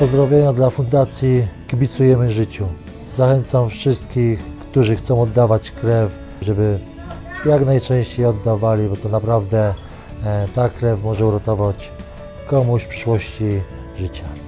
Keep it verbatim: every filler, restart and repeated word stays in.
Pozdrowienia dla Fundacji Kibicujemy Życiu. Zachęcam wszystkich, którzy chcą oddawać krew, żeby jak najczęściej oddawali, bo to naprawdę ta krew może uratować komuś w przyszłości życia.